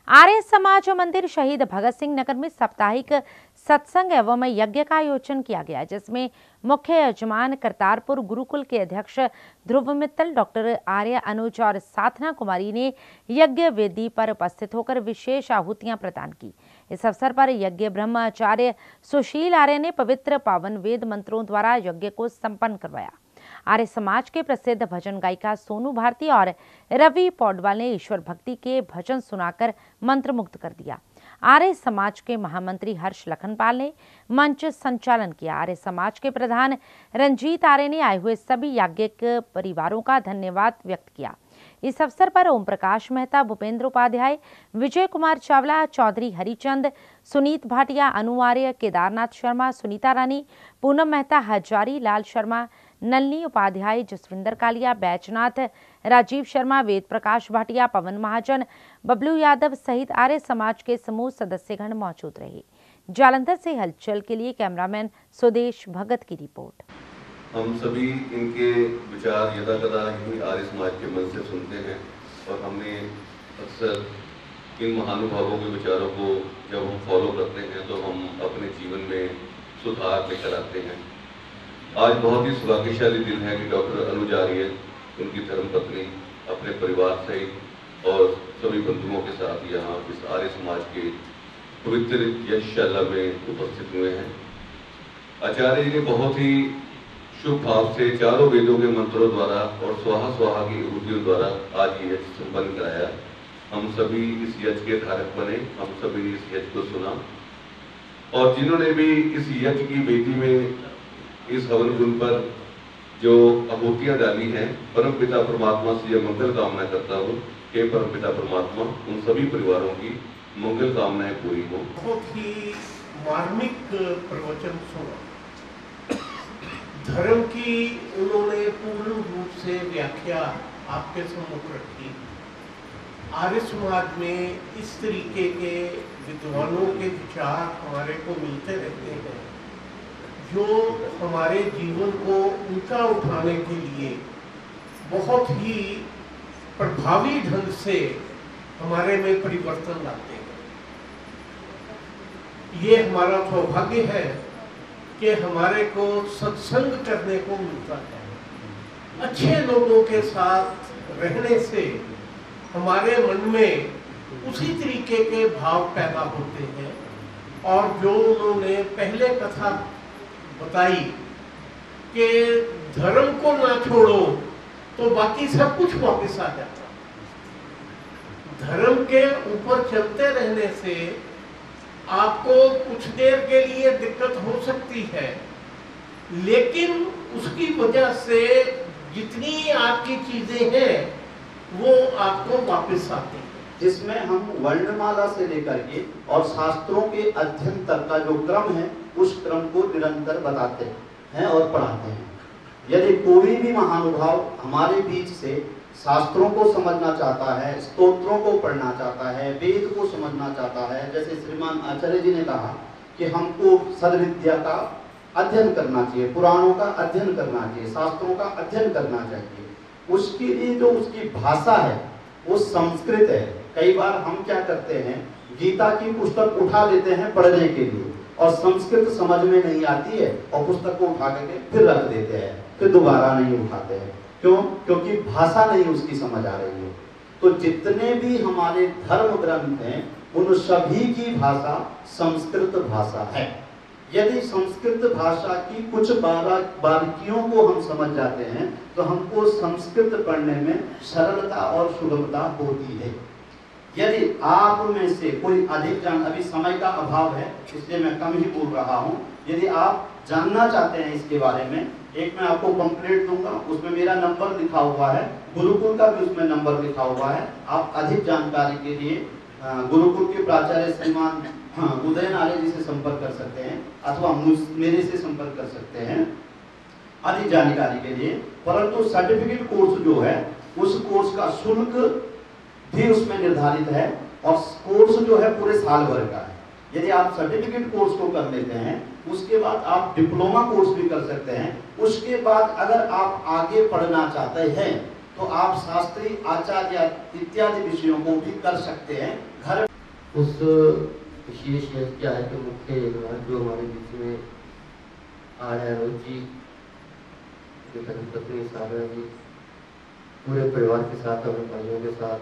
आर्य समाज मंदिर शहीद भगत सिंह नगर में साप्ताहिक सत्संग एवं यज्ञ का आयोजन किया गया, जिसमें मुख्य यजमान करतारपुर गुरुकुल के अध्यक्ष ध्रुव मित्तल, डॉक्टर आर्य अनुज और साधना कुमारी ने यज्ञ वेदी पर उपस्थित होकर विशेष आहुतियां प्रदान की। इस अवसर पर यज्ञ ब्रह्मचार्य सुशील आर्य ने पवित्र पावन वेद मंत्रों द्वारा यज्ञ को संपन्न करवाया। आर्य समाज के प्रसिद्ध भजन गायिका सोनू भारती और रवि पौडवाल ने ईश्वर भक्ति के भजन सुनाकर मंत्रमुग्ध कर दिया। आर्य समाज के महामंत्री हर्ष लखनपाल ने मंच संचालन किया। आर्य समाज के प्रधान रंजीत आर्य ने आए हुए सभी याज्ञिक परिवारों का धन्यवाद व्यक्त किया। इस अवसर पर ओम प्रकाश मेहता, भूपेंद्र उपाध्याय, विजय कुमार चावला, चौधरी हरिचंद, सुनीत भाटिया, अनु आर्य, केदारनाथ शर्मा, सुनीता रानी, पूनम मेहता, हजारी लाल शर्मा, नलनी उपाध्याय, जसविंदर कालिया, बैजनाथ, राजीव शर्मा, वेद प्रकाश भाटिया, पवन महाजन, बबलू यादव सहित आर्य समाज के समूह सदस्यगण मौजूद रहे। जालंधर से हलचल के लिए कैमरामैन सुदेश भगत की रिपोर्ट। हम सभी इनके विचार यदा कदा ही आर्य समाज के मन से सुनते हैं और हमने अक्सर इन महानुभावों के विचारों को जब हम फॉलो करते हैं तो हम अपने जीवन में सुधार लेकर आते हैं। आज बहुत ही सौभाग्यशाली दिन है कि डॉक्टर अनुज आर्य, उनकी धर्मपत्नी, अपने परिवार सहित और सभी बंधुओं के साथ यहाँ इस आर्य समाज के पवित्र यज्ञशाला में उपस्थित हुए हैं। आचार्य जी ने बहुत ही शुभ भाव से चारों वेदों के मंत्रों द्वारा और स्वाहा स्वाहा की विभूतियों द्वारा आज ये यज्ञ संपन्न कराया। हम सभी इस यज्ञ के धारक बने, हम सभी ने इस यज्ञ को सुना और जिन्होंने भी इस यज्ञ की वेदी में इस हवन कुंड पर जो आहुतियां डाली हैं, परम पिता परमात्मा से यह मंगल कामना करता हूँ कि परम पिता परमात्मा उन सभी परिवारों की मंगल कामनाएं पूरी हो। बहुत ही मार्मिक प्रवचन सुना। धर्म की उन्होंने पूर्ण रूप से व्याख्या आपके सम्मुख रखी। आर्य समाज में इस तरीके के विद्वानों के विचार हमारे को मिलते रहते हैं जो हमारे जीवन को ऊंचा उठाने के लिए बहुत ही प्रभावी ढंग से हमारे में परिवर्तन लाते हैं। ये हमारा सौभाग्य है कि हमारे को सत्संग करने को मिलता है। अच्छे लोगों के साथ रहने से हमारे मन में उसी तरीके के भाव पैदा होते हैं और जो उन्होंने पहले कथा बताई कि धर्म को ना छोड़ो तो बाकी सब कुछ वापस आ जाता। धर्म के ऊपर चलते रहने से आपको कुछ देर के लिए दिक्कत हो सकती है, लेकिन उसकी वजह से जितनी आपकी चीजें हैं वो आपको वापस आती हैं। जिसमें हम वर्णमाला से लेकर के और शास्त्रों के अध्ययन तक का जो क्रम है उस क्रम को निरंतर बताते हैं और पढ़ाते हैं। यदि कोई भी महानुभाव हमारे बीच से शास्त्रों को समझना चाहता है, स्तोत्रों को पढ़ना चाहता है, वेद को समझना चाहता है, जैसे श्रीमान आचार्य जी ने कहा कि हमको सद्विद्या का अध्ययन करना चाहिए, पुराणों का अध्ययन करना चाहिए, शास्त्रों का अध्ययन करना चाहिए, उसके लिए जो उसकी भाषा है वो संस्कृत है। कई बार हम क्या करते हैं, गीता की पुस्तक उठा लेते हैं पढ़ने के लिए और संस्कृत समझ में नहीं आती है और पुस्तक को उठा करके फिर रख देते हैं, फिर दोबारा नहीं उठाते हैं। क्यों? क्योंकि भाषा नहीं उसकी समझ आ रही है। तो जितने भी हमारे धर्म ग्रंथ हैं उन सभी की भाषा संस्कृत भाषा है। यदि संस्कृत भाषा की कुछ बारीकियों को हम समझ जाते हैं तो हमको संस्कृत पढ़ने में सरलता और सुलभता होती है। यदि आप में से कोई अधिक अभी समय का अभाव है इसलिए मैं कम ही बोल रहा हूँ। यदि आप जानना चाहते हैं इसके बारे में, एक मैं आपको पंपलेट दूंगा, उसमें मेरा नंबर लिखा हुआ है, गुरुकुल का भी उसमें नंबर लिखा हुआ है। आप अधिक जानकारी के लिए गुरुकुल के प्राचार्य श्रीमान उदयन आर्य जी से संपर्क कर सकते हैं अथवा मेरे से संपर्क कर सकते हैं अधिक जानकारी के लिए। परंतु सर्टिफिकेट कोर्स जो है उस कोर्स का शुल्क भी उसमें निर्धारित है और कोर्स जो है पूरे साल भर का है। यदि आप सर्टिफिकेट कोर्स को कर लेते हैं उसके बाद आप डिप्लोमा कोर्स भी कर सकते हैं। उसके बाद अगर आप आगे पढ़ना चाहते हैं तो आप शास्त्री, आचार्य इत्यादि विषयों को भी कर सकते हैं घर उस विशेष यज्ञ के मुख्य यजमान जो हमारे बीच में आर्य रोजी जो धर्मपत्नी साधना जी पूरे परिवार के साथ अपने भाइयों के साथ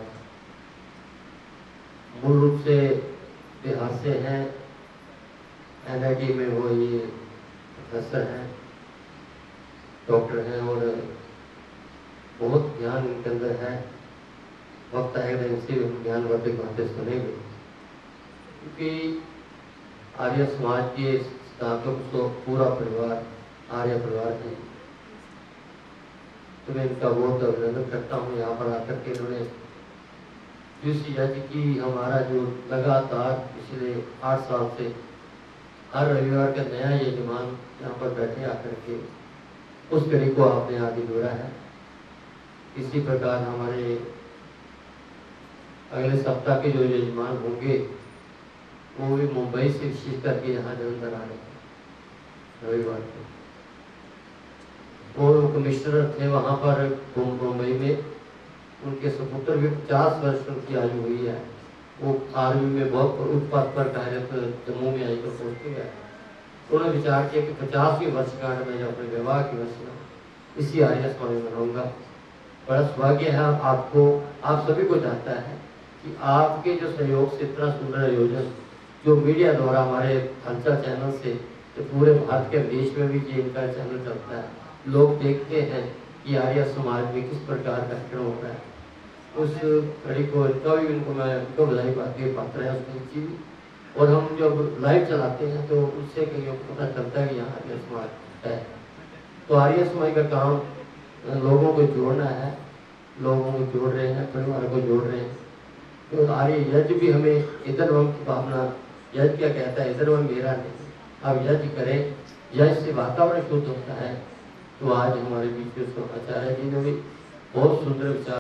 मूल रूप से बिहार से हैं, NIT में वो ये प्रोफेसर हैं, डॉक्टर हैं और बहुत ज्ञान इनके अंदर है। वक्त आएगा इनसे ज्ञानवर्धक बातें सुनेंगे, क्योंकि आर्य समाज के स्थापक तो पूरा परिवार आर्य परिवार है। तो मैं इनका बहुत अभिनंदन करता हूँ यहाँ पर आकर के इन्होंने जिस यज्ञ की हमारा जो लगातार पिछले 8 साल से हर रविवार का नया यजमान यहाँ पर बैठे आकर के उस कड़ी को आपने आगे जोड़ा है। इसी प्रकार हमारे अगले सप्ताह के जो यजमान होंगे वो भी मुंबई से विशेष करके यहाँ जलंधर आ रहे हैं रविवार को। वो कमिश्नर थे वहाँ पर मुंबई में, उनके सपुत्र भी 50 वर्ष उनकी आयु हुई है। वो आर्मी में बहुत उच्च पद पर कार्यरत जम्मू में आकर पहुँचते गए। उन्होंने विचार किया कि 50वीं वर्षगांठ में जब अपने विवाह की वर्षगांठ इसी आर्य समाज में मनाऊंगा। बड़ा सौभाग्य है आपको, आप सभी को चाहता है कि आपके जो सहयोग से इतना सुंदर आयोजन जो मीडिया द्वारा हमारे हलचल चैनल से तो पूरे भारत के विदेश में भी ये इनका चैनल चलता है, लोग देखते हैं कि आर्य समाज में किस प्रकार का कार्यक्रम हो रहा है। उस कड़ी को इनका भी उनको मैं उनको बधाई पात्र है उसकी चीज। और हम जब लाइव चलाते हैं तो उससे कहीं पता चलता है कि यहाँ आर्य समाज है। तो आर्य समाज का काम लोगों को जोड़ना है, लोगों को जोड़ रहे हैं, परिवार को जोड़ रहे हैं। तो आर्य यज्ञ भी हमें इधरवम की भावना, यज्ञ क्या कहता है इधरवम मेरा नहीं, अब यज्ञ करें, यज्ञ से वातावरण शुद्ध होता है। तो आज हमारे बीच में आचार्य जी ने भी बहुत सुंदर विचार